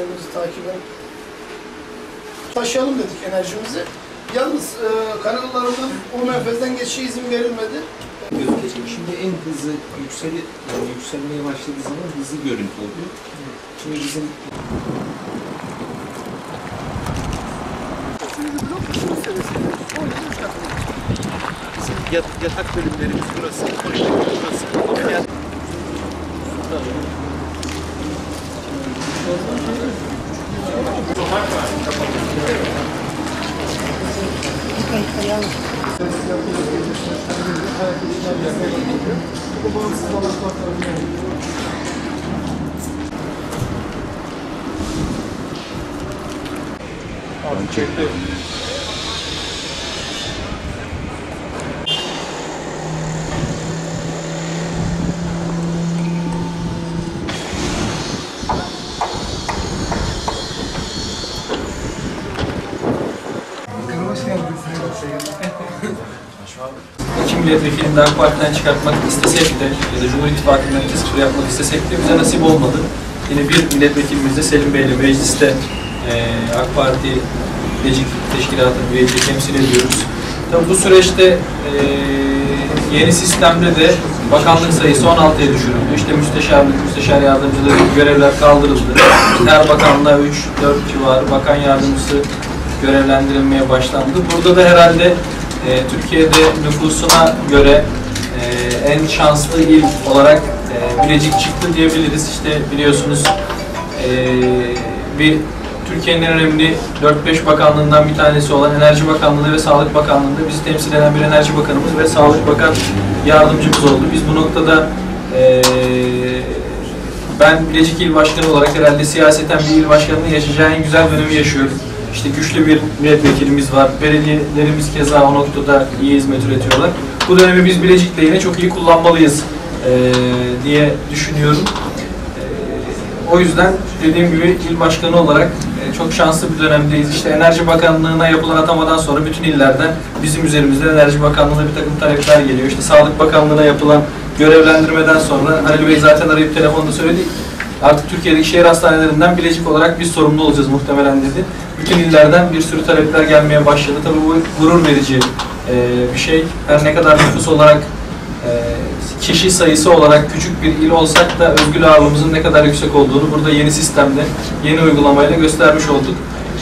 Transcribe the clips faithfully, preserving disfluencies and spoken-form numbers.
işlerimizi takiben taşıyalım dedik enerjimizi. Yalnız e, karayollarından o menfezden geçişe izin verilmedi. Gözükecek. Şimdi en hızlı yükseli, yani yükselmeye başladığı zaman hızlı görüntü oluyor. Şimdi bizim bizim yat, yatak bölümlerimiz burası, koridor burası. Yat... Ben çektim. İki milletvekilini de AK Parti'den çıkartmak istesek de ya da Cumhur İttifakı'ndan kesip yapmak istesek de bize nasip olmadı. Yine bir milletvekilimiz de Selim Bey ile mecliste e, AK Parti Bilecik Teşkilatı'nın üyeliği temsil ediyoruz. Tabii bu süreçte e, yeni sistemde de bakanlık sayısı on altıya düşürüldü. İşte müsteşarlık, müsteşar yardımcılığı görevler kaldırıldı. Her bakanlığa üç dört civarı bakan yardımcısı görevlendirilmeye başlandı. Burada da herhalde e, Türkiye'de nüfusuna göre e, en şanslı il olarak e, Bilecik çıktı diyebiliriz. İşte biliyorsunuz e, bir Türkiye'nin en önemli dört beş bakanlığından bir tanesi olan Enerji Bakanlığı ve Sağlık Bakanlığı'nda bizi temsil eden bir Enerji Bakanımız ve Sağlık Bakan Yardımcımız oldu. Biz bu noktada e, ben Bilecik İl Başkanı olarak herhalde siyaseten bir il başkanının yaşayacağı en güzel dönemi yaşıyorum. İşte güçlü bir milletvekilimiz var. Belediyelerimiz keza o noktada iyi hizmet üretiyorlar. Bu dönemi biz Bilecik'te yine çok iyi kullanmalıyız e, diye düşünüyorum. E, o yüzden dediğim gibi il başkanı olarak e, çok şanslı bir dönemdeyiz. İşte Enerji Bakanlığı'na yapılan atamadan sonra bütün illerden bizim üzerimizde Enerji Bakanlığı'na bir takım talepler geliyor. İşte Sağlık Bakanlığı'na yapılan görevlendirmeden sonra Halil Bey zaten arayıp telefonda söyledi. Artık Türkiye'deki şehir hastanelerinden Bilecik olarak biz sorumlu olacağız muhtemelen dedi. Bütün illerden bir sürü talepler gelmeye başladı. Tabii bu gurur verici e, bir şey. Her ne kadar nüfus olarak, e, kişi sayısı olarak küçük bir il olsak da özgür ağırlığımızın ne kadar yüksek olduğunu burada yeni sistemde, yeni uygulamayla göstermiş olduk.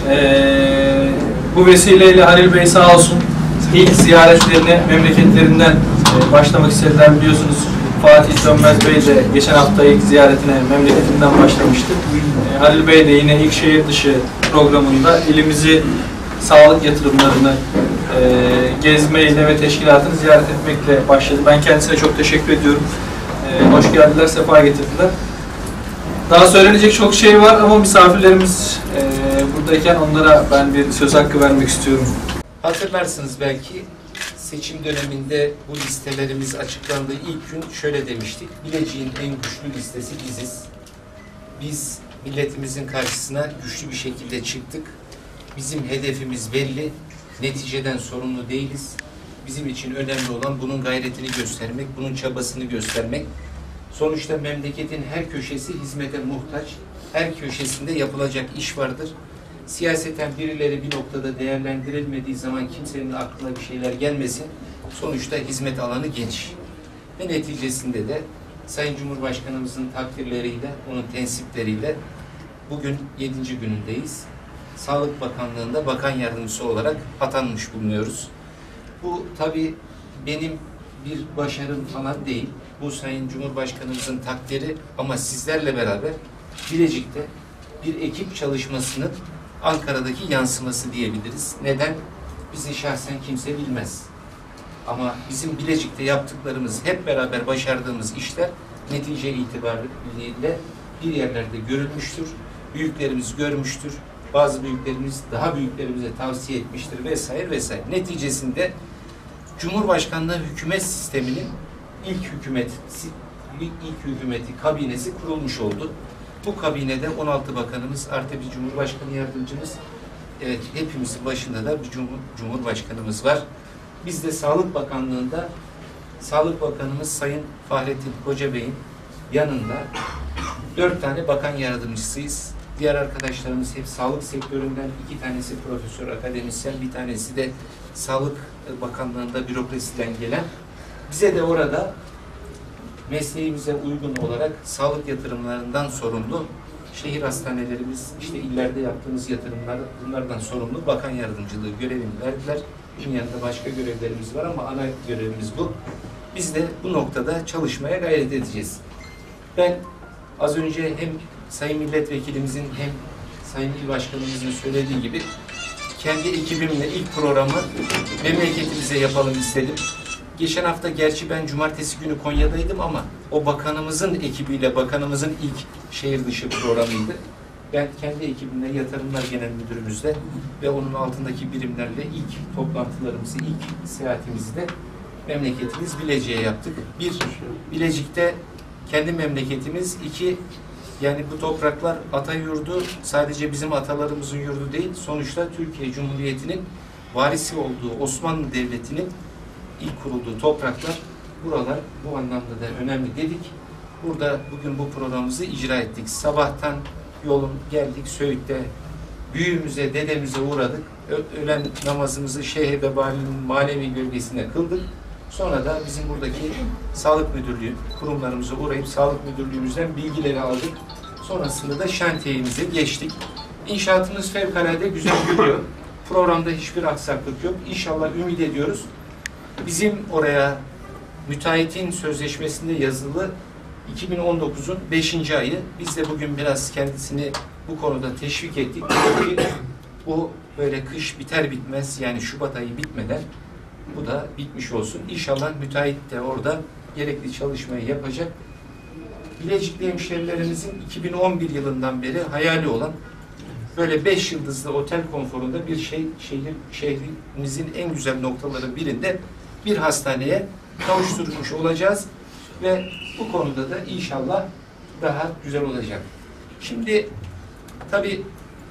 E, bu vesileyle Halil Bey sağ olsun ilk ziyaretlerine memleketlerinden e, başlamak istediler biliyorsunuz. Fatih Dönmez Bey de geçen hafta ilk ziyaretine memleketinden başlamıştı. E, Halil Bey de yine ilk şehir dışı programında ilimizi sağlık yatırımlarını e, gezmeyle ve teşkilatını ziyaret etmekle başladı. Ben kendisine çok teşekkür ediyorum. E, hoş geldiler, sefa getirdiler. Daha söylenecek çok şey var ama misafirlerimiz e, buradayken onlara ben bir söz hakkı vermek istiyorum. Hatırlarsınız belki seçim döneminde bu listelerimiz açıklandığı ilk gün şöyle demiştik. Bilecik'in en güçlü listesi biziz. Biz milletimizin karşısına güçlü bir şekilde çıktık. Bizim hedefimiz belli. Neticeden sorumlu değiliz. Bizim için önemli olan bunun gayretini göstermek, bunun çabasını göstermek. Sonuçta memleketin her köşesi hizmete muhtaç. Her köşesinde yapılacak iş vardır. Siyaseten birileri bir noktada değerlendirilmediği zaman kimsenin aklına bir şeyler gelmesin. Sonuçta hizmet alanı geniş. Ve neticesinde de Sayın Cumhurbaşkanımızın takdirleriyle, onun tensipleriyle bugün yedinci günündeyiz. Sağlık Bakanlığı'nda bakan yardımcısı olarak atanmış bulunuyoruz. Bu tabii benim bir başarım falan değil. Bu Sayın Cumhurbaşkanımızın takdiri ama sizlerle beraber Bilecik'te bir ekip çalışmasının Ankara'daki yansıması diyebiliriz. Neden? Bizi şahsen kimse bilmez. Ama bizim Bilecik'te yaptıklarımız, hep beraber başardığımız işler netice itibariyle bir yerlerde görülmüştür. Büyüklerimiz görmüştür. Bazı büyüklerimiz daha büyüklerimize tavsiye etmiştir vesaire vesaire. Neticesinde Cumhurbaşkanlığı hükümet sisteminin ilk hükümet, ilk hükümeti, kabinesi kurulmuş oldu. Bu kabinede on altı bakanımız artı bir Cumhurbaşkanı yardımcımız, evet hepimizin başında da bir Cumhur, Cumhurbaşkanımız var. Biz de Sağlık Bakanlığı'nda Sağlık Bakanımız Sayın Fahrettin Koca Bey'in yanında dört tane bakan yardımcısıyız. Diğer arkadaşlarımız hep sağlık sektöründen, iki tanesi profesör, akademisyen, bir tanesi de Sağlık Bakanlığı'nda bürokrasiden gelen. Bize de orada mesleğimize uygun olarak sağlık yatırımlarından sorumlu, şehir hastanelerimiz, işte illerde yaptığımız yatırımlar, bunlardan sorumlu bakan yardımcılığı görevini verdiler. Bunun yanında başka görevlerimiz var ama ana görevimiz bu. Biz de bu noktada çalışmaya gayret edeceğiz. Ben az önce hem Sayın Milletvekilimizin hem Sayın İl Başkanımızın söylediği gibi kendi ekibimle ilk programı memleketimize yapalım istedim. Geçen hafta gerçi ben cumartesi günü Konya'daydım ama o bakanımızın ekibiyle bakanımızın ilk şehir dışı programıydı. Ben kendi ekibimle Yatırımlar Genel Müdürümüzle ve onun altındaki birimlerle ilk toplantılarımızı, ilk seyahatimizi de memleketimiz Bilecik'e yaptık. Bir, Bilecik'te kendi memleketimiz. İki, yani bu topraklar ata yurdu, sadece bizim atalarımızın yurdu değil, sonuçta Türkiye Cumhuriyeti'nin varisi olduğu Osmanlı Devleti'nin ilk kurulduğu topraklar, buralar bu anlamda da önemli dedik. Burada bugün bu programımızı icra ettik. Sabahtan yolun geldik Söğüt'te, büyüğümüze, dedemize uğradık. Öğlen namazımızı Şeyh Ebebali'nin manevi gölgesine kıldık. Sonra da bizim buradaki Sağlık Müdürlüğü kurumlarımıza uğrayıp Sağlık Müdürlüğümüzden bilgileri aldık. Sonrasında da şantiyemize geçtik. İnşaatımız fevkalade güzel gidiyor. Programda hiçbir aksaklık yok. İnşallah ümit ediyoruz. Bizim oraya müteahhitin sözleşmesinde yazılı iki bin on dokuzun beşinci ayı. Biz de bugün biraz kendisini bu konuda teşvik ettik. Ki bu böyle kış biter bitmez, yani Şubat ayı bitmeden bu da bitmiş olsun. İnşallah müteahhit de orada gerekli çalışmayı yapacak. Bilecikli hemşehrilerimizin iki bin on bir yılından beri hayali olan böyle beş yıldızlı otel konforunda bir şey, şehir, şehrimizin en güzel noktaları birinde bir hastaneye kavuşturmuş olacağız ve bu konuda da inşallah daha güzel olacak. Şimdi tabii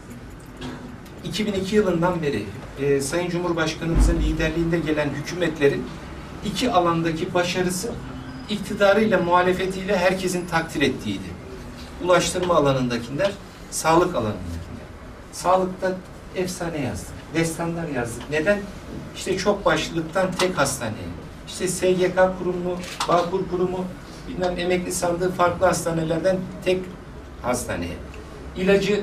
iki bin iki yılından beri e, Sayın Cumhurbaşkanımızın liderliğinde gelen hükümetlerin iki alandaki başarısı iktidarıyla muhalefetiyle herkesin takdir ettiğiydi. Ulaştırma alanındakiler, sağlık alanındakiler. Sağlıkta efsane yazdık, destanlar yazdık. Neden? İşte çok başlılıktan tek hastaneye, işte S G K kurumu, Bağkur kurumu, bilmem emekli sandığı farklı hastanelerden tek hastaneye. İlacı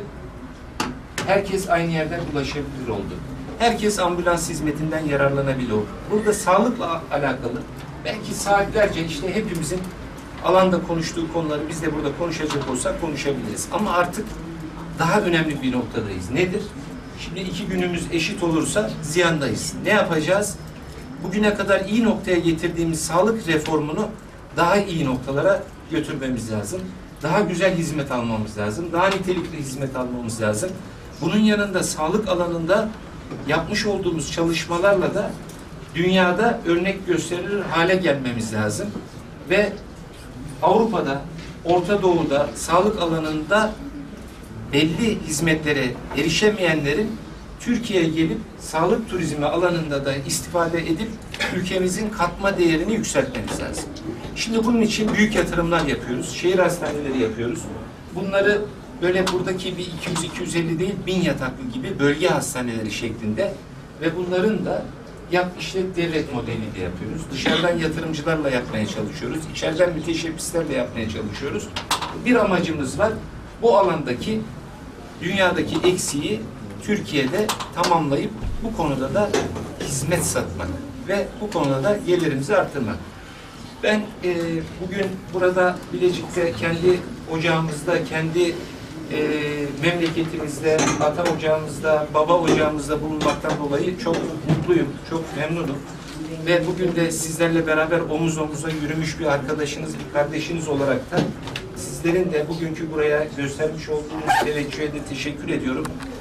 herkes aynı yerden ulaşabilir oldu. Herkes ambulans hizmetinden yararlanabilir oldu. Burada sağlıkla alakalı belki saatlerce işte hepimizin alanda konuştuğu konuları biz de burada konuşacak olsak konuşabiliriz. Ama artık daha önemli bir noktadayız. Nedir? Şimdi iki günümüz eşit olursa ziyandayız. Ne yapacağız? Bugüne kadar iyi noktaya getirdiğimiz sağlık reformunu daha iyi noktalara götürmemiz lazım. Daha güzel hizmet almamız lazım. Daha nitelikli hizmet almamız lazım. Bunun yanında sağlık alanında yapmış olduğumuz çalışmalarla da dünyada örnek gösterir hale gelmemiz lazım. Ve Avrupa'da, Orta Doğu'da sağlık alanında belli hizmetlere erişemeyenlerin Türkiye'ye gelip sağlık turizmi alanında da istifade edip ülkemizin katma değerini yükseltmemiz lazım. Şimdi bunun için büyük yatırımlar yapıyoruz. Şehir hastaneleri yapıyoruz. Bunları böyle buradaki bir iki yüz iki yüz elli değil, bin yataklı gibi bölge hastaneleri şeklinde ve bunların da yap işlet devlet modeliyle yapıyoruz. Dışarıdan yatırımcılarla yapmaya çalışıyoruz. İçeriden müteşebbislerle yapmaya çalışıyoruz. Bir amacımız var. Bu alandaki dünyadaki eksiği Türkiye'de tamamlayıp bu konuda da hizmet satmak ve bu konuda da gelirimizi arttırmak. Ben e, bugün burada Bilecik'te kendi ocağımızda, kendi e, memleketimizde, ata ocağımızda, baba ocağımızda bulunmaktan dolayı çok mutluyum, çok memnunum. Ve bugün de sizlerle beraber omuz omuza yürümüş bir arkadaşınız, bir kardeşiniz olarak da sizlerin de bugünkü buraya göstermiş olduğunuz teveccühe de teşekkür ediyorum.